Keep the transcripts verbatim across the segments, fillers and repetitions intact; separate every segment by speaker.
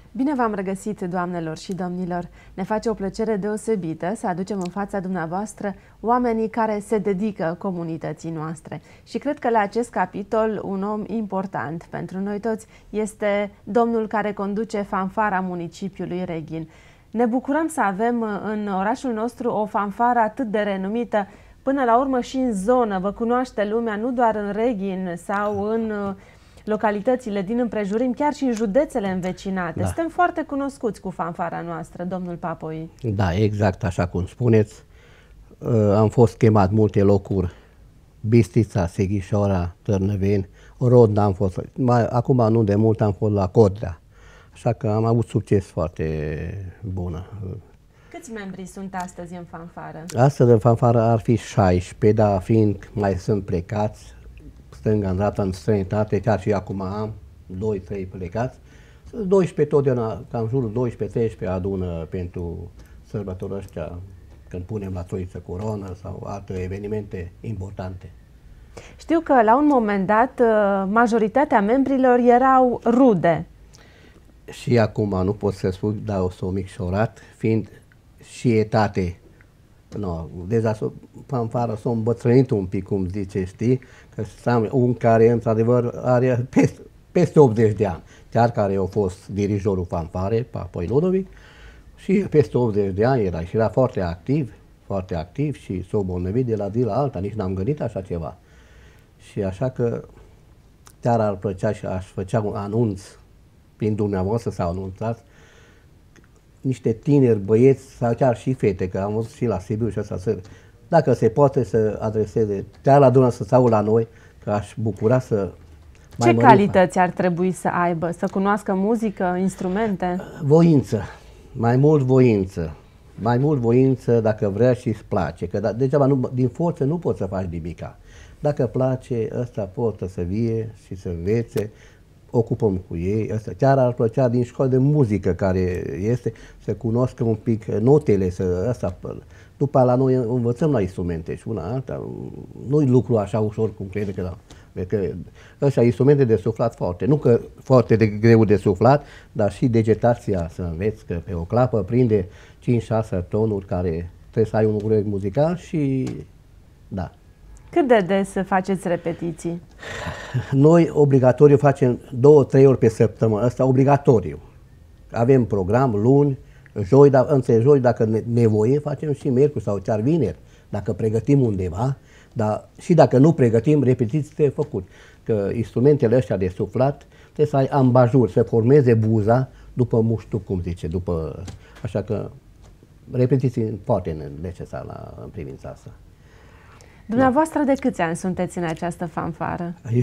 Speaker 1: Bine v-am regăsit, doamnelor și domnilor! Ne face o plăcere deosebită să aducem în fața dumneavoastră oamenii care se dedică comunității noastre. Și cred că la acest capitol un om important pentru noi toți este domnul care conduce fanfara municipiului Reghin. Ne bucurăm să avem în orașul nostru o fanfară atât de renumită, până la urmă și în zonă. Vă cunoaște lumea nu doar în Reghin sau în localitățile din împrejurim, chiar și în județele învecinate. Da. Suntem foarte cunoscuți cu fanfara noastră, domnul Papoi.
Speaker 2: Da, exact așa cum spuneți. Am fost chemat multe locuri, Bistrița, Sighișoara, Târnăveni, Rodna am fost. Mai, acum nu de mult am fost la Codrea. Așa că am avut succes foarte bun.
Speaker 1: Câți membri sunt astăzi în fanfară?
Speaker 2: Astăzi în fanfară ar fi șaisprezece, dar fiind mai sunt plecați, stânga, în dreapta, în străinătate, chiar și acum am doi trei plecați. doisprezece totdeauna, cam jurul doisprezece treisprezece adună pentru sărbători ăștia, când punem la Troiță Coroană sau alte evenimente importante.
Speaker 1: Știu că la un moment dat majoritatea membrilor erau rude.
Speaker 2: Și acum nu pot să spun, dar o să o micșorat, fiind și etate. No, deja fanfara s-a îmbătrânit un pic, cum zice, știi? Că un care, într-adevăr, are peste, peste optzeci de ani. Chiar care a fost dirijorul fanfare, Papoi Ludovic, și peste optzeci de ani era și era foarte activ, foarte activ și s-a îmbolnăvit de la zi la alta, nici n-am gândit așa ceva. Și așa că chiar ar plăcea și aș făcea un anunț prin dumneavoastră s-au anunțat niște tineri băieți sau chiar și fete, că am văzut și la Sibiu și asta, să, dacă se poate să adreseze, chiar la dumneavoastră sau la noi, că aș bucura să
Speaker 1: mai Ce calități ar trebui să aibă? Să cunoască muzică, instrumente?
Speaker 2: Voință, mai mult voință, mai mult voință dacă vrea și îți place, că da, degeaba nu, din forță nu poți să faci nimica. Dacă place, ăsta poate să vie și să învețe, ocupăm cu ei, asta chiar ar plăcea din școală de muzică care este, să cunoască un pic notele, să asta, după la noi învățăm la instrumente și una alta, nu-i lucru așa ușor cum crede că da. Că ăștia instrumente de suflat foarte, nu că foarte de greu de suflat, dar și vegetația să înveți, că pe o clapă prinde cinci șase tonuri care trebuie să ai un urechi muzical și da.
Speaker 1: Cât de des faceți repetiții?
Speaker 2: Noi obligatoriu facem două, trei ori pe săptămână, asta obligatoriu. Avem program luni, joi, dar între joi, dacă nevoie, facem și miercuri sau chiar vineri, dacă pregătim undeva, dar și dacă nu pregătim, repetiții trebuie făcut. Că instrumentele ăștia de suflat trebuie să ai ambajur, să formeze buza după muștu, cum zice, după, așa că repetiții foarte necesar la, în privința asta.
Speaker 1: Dumneavoastră de câți ani sunteți în această fanfară?
Speaker 2: Eu,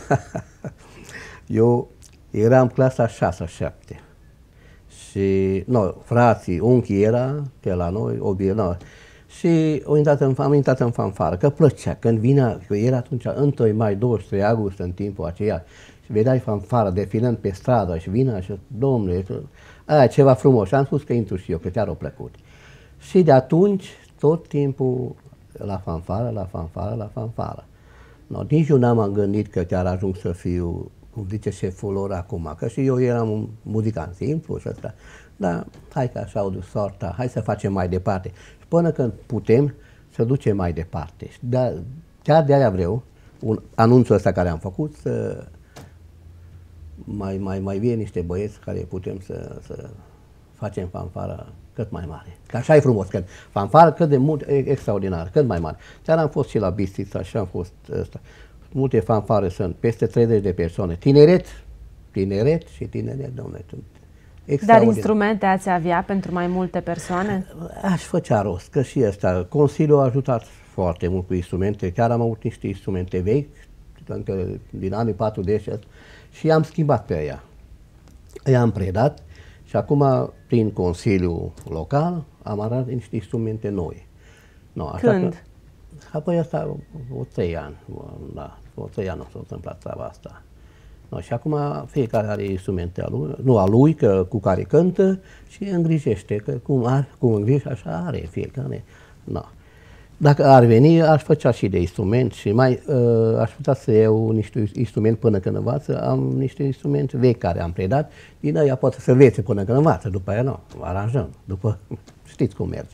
Speaker 2: eu eram clasa șase șapte și no, frații, unchii era pe la noi, obie, no, și am intrat, în, am intrat în fanfară, că plăcea, când vinea, că era atunci întâi mai, douăzeci și trei august în timpul aceea, și vedeai fanfară defilând pe stradă și vinea și domnule, aia ceva frumos și am spus că intru și eu, că chiar o plăcut. Și de atunci, tot timpul, la fanfară, la fanfară, la fanfară. No, nici eu n-am gândit că chiar ajung să fiu, cum zice șeful lor acum, că și eu eram un muzicant simplu și ăsta. Dar hai că așa o soarta, hai să facem mai departe. Și până când putem să ducem mai departe. Dar chiar de aia vreau, un anunțul ăsta care am făcut, să mai, mai, mai vie niște băieți care putem să, să facem fanfara cât mai mare. Că așa e frumos, că fanfară cât de mult, extraordinar, cât mai mare. Chiar am fost și la Bistrița și am fost ăsta. Multe fanfare sunt, peste treizeci de persoane. Tineret, tineret și tineret, domnule.
Speaker 1: Dar instrumente ați avea pentru mai multe persoane?
Speaker 2: Aș făcea rost, că și ăsta. Consiliul a ajutat foarte mult cu instrumente. Chiar am avut niște instrumente vechi, încă din anii patruzeci, și am schimbat pe ea. I-am predat. Și acum, prin Consiliul Local, am arătat niște instrumente noi. No, așa
Speaker 1: Când?
Speaker 2: Că, apoi asta, o trei ani, da, o trei ani s-a întâmplat treaba asta. No, și acum fiecare are instrumente a lui, nu a lui, că, cu care cântă și îngrijește, că cum, are, cum îngrijește, așa are fiecare. No. dacă ar veni, aș făcea și de instrument și mai uh, aș putea să iau niște instrumente până când învață. Am niște instrumente vechi care am predat, din aia poate să învețe până când învață, după aia nu, aranjăm, după știți cum merge.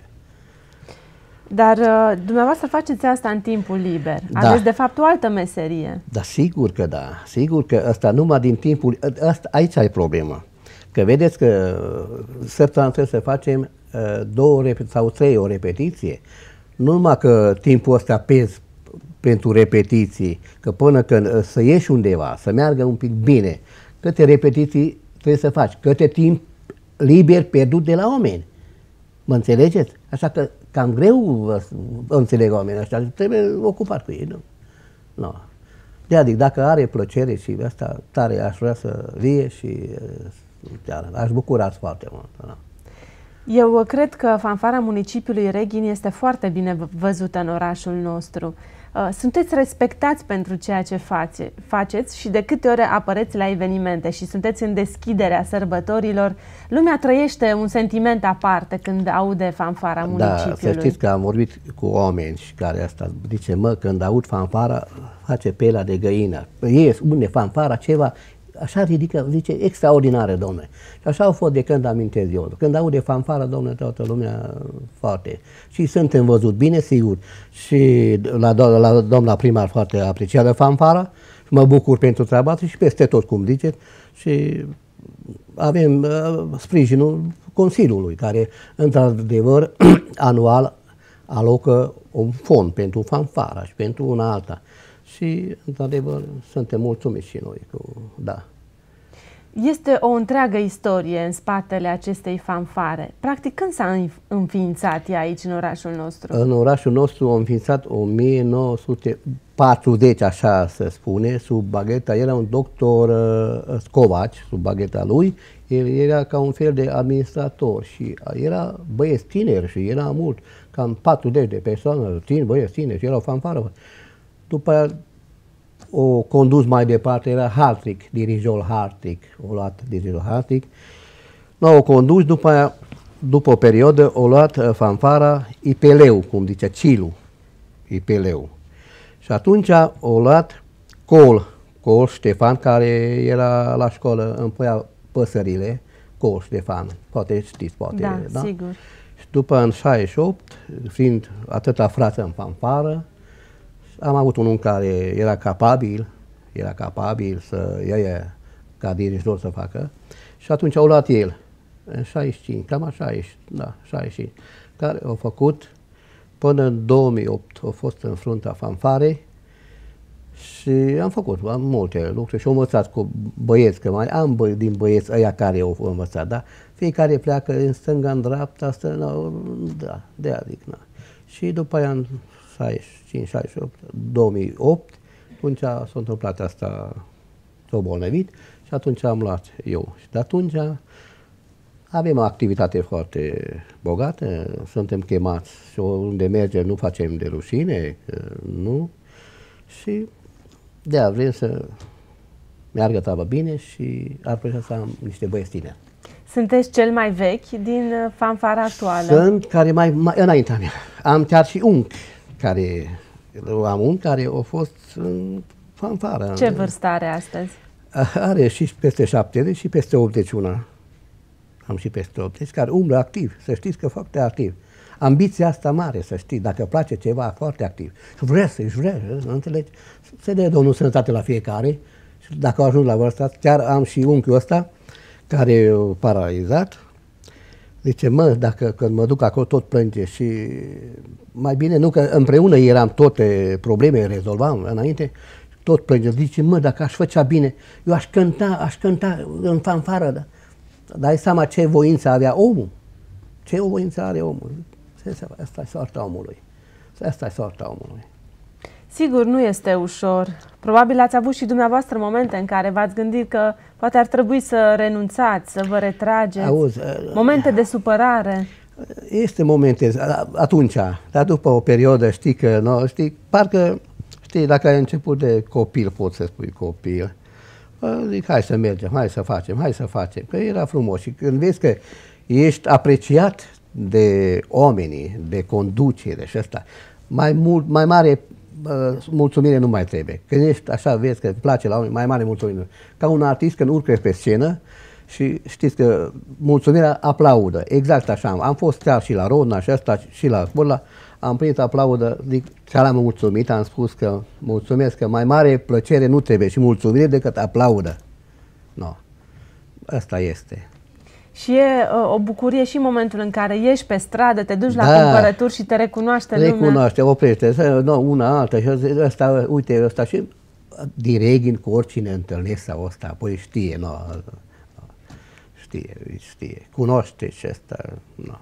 Speaker 1: Dar uh, dumneavoastră faceți asta în timpul liber.
Speaker 2: Da.
Speaker 1: Aveți de fapt o altă meserie.
Speaker 2: Da, sigur că da, sigur că asta numai din timpul, asta, aici e problema. Că vedeți că săptămâna trebuie să facem uh, două sau trei o repetiție. Nu numai că timpul ăsta pez pentru repetiții, că până când uh, să ieși undeva, să meargă un pic bine, câte repetiții trebuie să faci, câte timp liber pierdut de la oameni. Mă înțelegeți? Așa că cam greu vă înțeleg oamenii ăștia, trebuie ocupat cu ei, nu? No. De adică dacă are plăcere și asta tare aș vrea să vie și chiar, aș bucurați foarte mult. No.
Speaker 1: Eu cred că fanfara municipiului Reghin este foarte bine văzută în orașul nostru. Sunteți respectați pentru ceea ce face, faceți și de câte ori apăreți la evenimente și sunteți în deschiderea sărbătorilor, lumea trăiește un sentiment aparte când aude fanfara municipiului.
Speaker 2: Da, să știți că am vorbit cu oameni și care asta zice, mă, când aud fanfara, face pela de găină. Ies, unde fanfara, ceva, așa ridică, zice, extraordinară, domnule. Și așa au fost de când amintesc eu. Când aude fanfara, domnule, toată lumea foarte. Și suntem văzut bine, sigur. Și la, la doamna primar foarte apreciată fanfara. Și mă bucur pentru treaba asta și peste tot, cum ziceți. Și avem uh, sprijinul Consiliului, care, într-adevăr, anual alocă un fond pentru fanfara și pentru una alta. Și, într-adevăr, suntem mulțumiți și noi cu, da.
Speaker 1: Este o întreagă istorie în spatele acestei fanfare. Practic, când s-a înființat ea aici, în orașul nostru?
Speaker 2: În orașul nostru a înființat o mie nouă sute patruzeci, așa se spune, sub bagheta. Era un doctor uh, Scovaci, sub bagheta lui. El era ca un fel de administrator și era băieți tineri și era mult, cam patruzeci de persoane, tineri, băieți tineri și era o fanfară. După aia o condus mai departe, era Hartrick, dirijorul Hartrick, o luat dirijorul Hartrick. O condus, după aia, după o perioadă, o luat uh, fanfara Ipeleu, cum zice, Cilu, Ipeleu. Și atunci o luat Col, Col Ștefan, care era la școală, împăia păsările, Col Ștefan, poate știți, poate,
Speaker 1: da?
Speaker 2: Da,
Speaker 1: sigur.
Speaker 2: Și după în șaizeci și opt, fiind atâta frață în fanfară, am avut unul care era capabil, era capabil să ia ca dirijor să facă și atunci au luat el, în șaizeci și cinci, cam așa, da, șaizeci și cinci, care au făcut până în două mii opt, au fost în fruntea fanfarei și am făcut am multe lucruri și am învățat cu băieți, că mai am bă, din băieți ăia care au învățat, da? Fiecare pleacă în stânga, în dreapta, stă, no, da, de adică, na. Și după aia în șaizeci și cinci, șaizeci și opt, două mii opt, atunci s-a întâmplat asta, s-a bolnăvit și atunci am luat eu. Și de atunci avem o activitate foarte bogată, suntem chemați și unde mergem nu facem de rușine, nu, și de-aia vrem să meargă treaba bine și ar plăcea să am niște băieți tineri.
Speaker 1: Sunteți cel mai vechi din fanfara actuală?
Speaker 2: Sunt care mai, mai înaintea mea. Am chiar și unchi care, am un care a fost în fanfară.
Speaker 1: Ce vârstă are astăzi?
Speaker 2: Are și peste șaptezeci și peste optzeci și unu. Am și peste optzeci, care umblă activ, să știți că foarte activ. Ambiția asta mare, să știți, dacă place ceva, foarte activ. Și vrea să își vrea, nu înțelegi? Se dă Domnul sănătate la fiecare și dacă au ajuns la vârsta, chiar am și unchiul ăsta, care e paralizat. Zice, mă, dacă când mă duc acolo tot plânge și mai bine, nu că împreună eram toate probleme, rezolvam înainte, tot plânge. Zice, mă, dacă aș făcea bine, eu aș cânta, aș cânta în fanfară, da? Dai seama ce voință avea omul, ce o voință are omul. Asta e soarta omului, asta e soarta omului.
Speaker 1: Sigur, nu este ușor. Probabil ați avut și dumneavoastră momente în care v-ați gândit că poate ar trebui să renunțați, să vă retrageți.
Speaker 2: Auzi,
Speaker 1: momente de supărare.
Speaker 2: Este momente, atunci, dar după o perioadă, știi că, nu, știi, parcă, știi, dacă ai început de copil, poți să spui copil, zic, hai să mergem, hai să facem, hai să facem, că era frumos. Și când vezi că ești apreciat de oamenii, de conducere și asta, mai, mult, mai mare uh, mulțumire nu mai trebuie. Când ești așa, vezi că îți place la oameni, mai mare mulțumire. Ca un artist când urcă pe scenă și știți că mulțumirea aplaudă. Exact așa. Am fost chiar și la Rodna și asta și la Burla. Am primit aplaudă, chiar am mulțumit, am spus că mulțumesc, că mai mare plăcere nu trebuie și mulțumire decât aplaudă. No. Asta este.
Speaker 1: Și e uh, o bucurie și în momentul în care ieși pe stradă, te duci
Speaker 2: da,
Speaker 1: la cumpărături și te recunoaște lumea.
Speaker 2: Recunoaște, oprește, no, una alta și ăsta, uite, ăsta și direct cu oricine întâlnesc sau ăsta, apoi știe, no, știe, știe, cunoaște și ăsta, no.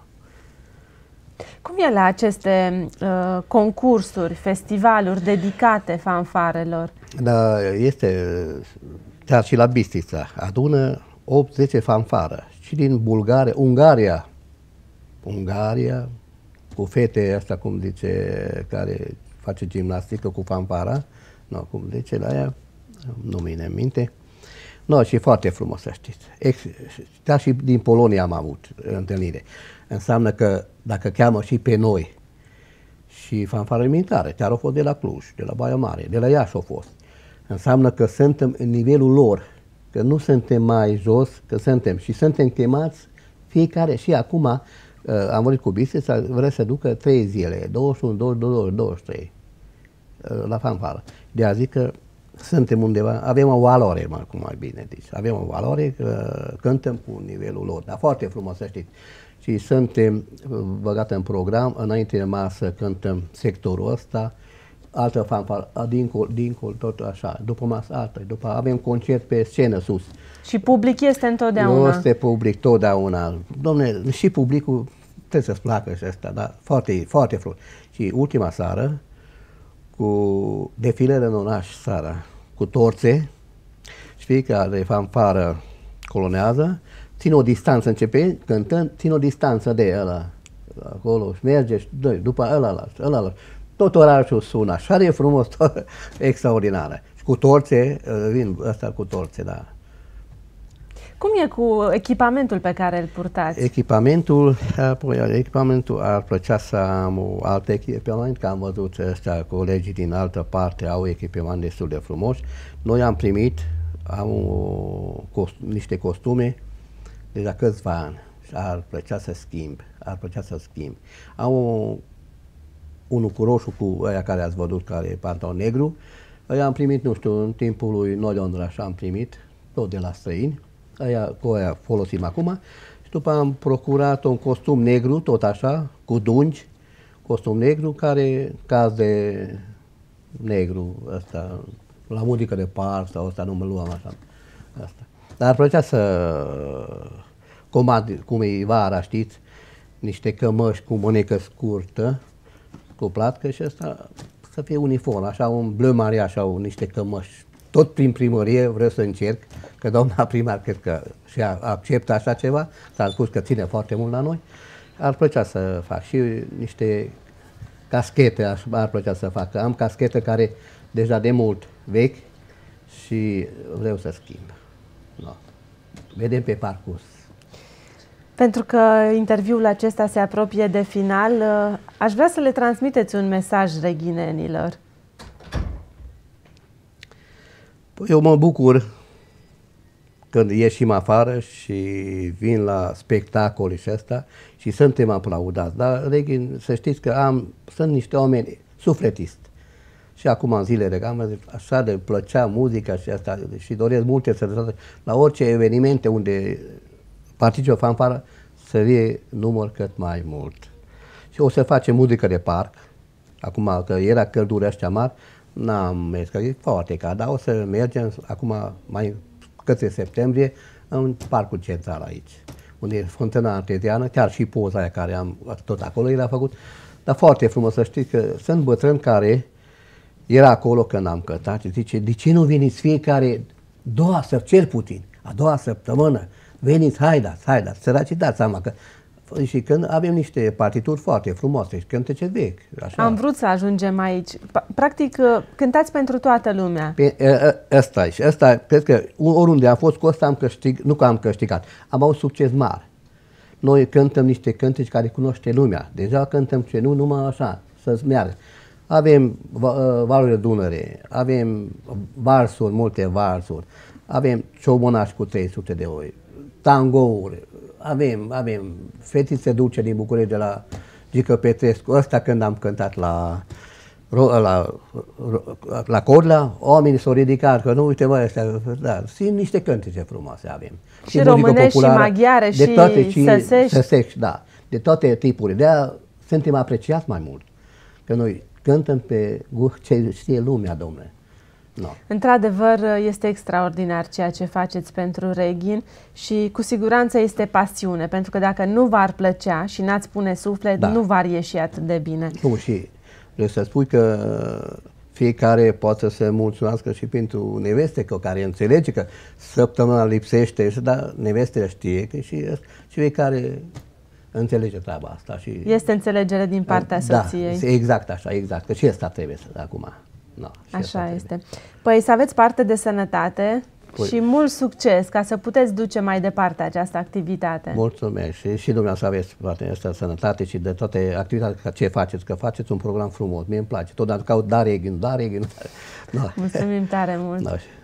Speaker 1: Cum e la aceste uh, concursuri, festivaluri dedicate fanfarelor?
Speaker 2: Da, este, chiar și la Bistrița, adună opt zece fanfară. Și din Bulgaria, Ungaria, Ungaria, cu fete asta, cum zice, care face gimnastică cu fanfara, no, cum zice la ea, nu vine în minte. No, și foarte frumos, să știți. Ex, chiar și din Polonia am avut întâlnire. Înseamnă că dacă cheamă și pe noi și fanfară militară, chiar au fost de la Cluj, de la Baia Mare, de la Iași au fost, înseamnă că suntem în nivelul lor, că nu suntem mai jos, că suntem și suntem chemați fiecare. Și acum uh, am vorbit cu Bistrița, vrea să ducă trei zile, douăzeci și unu, douăzeci și doi, douăzeci și trei uh, la fanfară. De a zic că suntem undeva, avem o valoare, mai, cum mai bine zis, avem o valoare că cântăm cu nivelul lor, dar foarte frumos, să știți. Și suntem băgate în program, înainte de masă cântăm sectorul ăsta, altă fanfară, dincolo, dincolo, tot așa, după masă altă, după avem concert pe scenă sus.
Speaker 1: Și public este întotdeauna?
Speaker 2: Este public totdeauna. Dom'le, și publicul trebuie să-ți placă și asta, dar foarte, foarte frumos. Și ultima seară, cu defilele în oraș seara, cu torțe, și fiecare fanfară colonează, țin o distanță, începe cântând, țin o distanță de ăla, acolo, și merge, și dă, după ăla, ăla, tot orașul sună, așa de frumos, tot, extraordinară. Și cu torțe, vin ăsta cu torțe, da.
Speaker 1: Cum e cu echipamentul pe care îl purtați?
Speaker 2: Echipamentul, apoi, echipamentul ar plăcea să am o altă echipament, că am văzut ăștia, colegii din altă parte au echipament destul de frumos. Noi am primit, am o, cost, niște costume deja câțiva ani și ar plăcea să schimb, ar plăcea să schimb. Am o, unul cu roșu, cu ăia care ați văzut, care e pantalon negru. Ăia am primit, nu știu, în timpul lui Noliondra, așa am primit, tot de la străini. Aia, cu aia folosim acum. Și după am procurat un costum negru, tot așa, cu dungi, costum negru, care, caz de negru, ăsta, la muzică de par sau ăsta, nu mă luam așa. Asta. Dar ar plăcea să comand, cum e vara, știți, niște cămăși cu mânecă scurtă, cu platcă și ăsta să fie uniform, așa un bleu maria, așa un, niște cămăși. Tot prin primărie vreau să încerc, că doamna primar cred că și acceptă așa ceva, s-a spus că ține foarte mult la noi, ar plăcea să fac și niște caschete, ar plăcea să fac. Am caschete care deja de mult vechi și vreau să schimb. No. Vedem pe parcurs.
Speaker 1: Pentru că interviul acesta se apropie de final, aș vrea să le transmiteți un mesaj reghinenilor.
Speaker 2: Eu mă bucur când ieșim afară și vin la spectacole și asta și suntem aplaudați. Dar Reghin, să știți că am, sunt niște oameni sufletisti. Și acum în zilele regale, așa de plăcea muzica și asta și doresc multe să la orice evenimente unde participă fanfară să fie număr cât mai mult. Și o să facem muzică de parc. Acum că era căldură ăștia mari, n-am mers, că e foarte cald, dar o să mergem acum mai către septembrie în parcul central aici, unde e fântâna arteziană, chiar și poza aia care am tot acolo era făcut, dar foarte frumos să știți că sunt bătrâni care era acolo când am cântat și zice, de ce nu veniți fiecare doua săptămână, cel puțin, a doua săptămână, veniți, haidați, haidați, săracii dați seama că și când avem niște partituri foarte frumoase și cântece vechi. Așa.
Speaker 1: Am vrut să ajungem aici. Practic, cântați pentru toată lumea.
Speaker 2: Pe, ăsta și ăsta, cred că oriunde am fost cu ăsta am câștigat, nu că am câștigat, am avut succes mare. Noi cântăm niște cânteci care cunoaște lumea. Deja cântăm ce nu, numai așa, să-ți meargă. Avem valurile Dunăre, avem varsuri, multe varsuri, avem ciobonași cu trei sute de oi, tangouri, avem, avem Fetițe duce din București de la Gică Petrescu, ăsta când am cântat la la, la Codla, oamenii s-au ridicat, că nu, uite mă, ăstea, da, sunt niște cântece frumoase avem.
Speaker 1: Și, și românești, și maghiare,
Speaker 2: de
Speaker 1: și
Speaker 2: toate, și
Speaker 1: săsești.
Speaker 2: săsești, da, de toate tipurile. De-aia suntem apreciați mai mult, că noi cântăm pe ce știe lumea, domnule. No.
Speaker 1: Într-adevăr, este extraordinar ceea ce faceți pentru Reghin și cu siguranță este pasiune, pentru că dacă nu v-ar plăcea și n-ați pune suflet, da. nu v-ar ieși atât de bine.
Speaker 2: Nu, și vreau să spui că fiecare poate să se mulțumească și pentru neveste, că care înțelege că săptămâna lipsește, dar nevestele știe că și, și fiecare înțelege treaba asta. Și,
Speaker 1: este înțelegere din partea
Speaker 2: da,
Speaker 1: soției.
Speaker 2: Exact așa, exact, că și asta trebuie să acum. No,
Speaker 1: așa este. Păi să aveți parte de sănătate păi. și mult succes ca să puteți duce mai departe această activitate.
Speaker 2: Mulțumesc și, și dumneavoastră aveți parte de asta sănătate și de toate activitățile ce faceți, că faceți un program frumos. Mie îmi place. Tot dacă caut da Reghin, da Reghin.
Speaker 1: Mulțumim tare mult.
Speaker 2: No.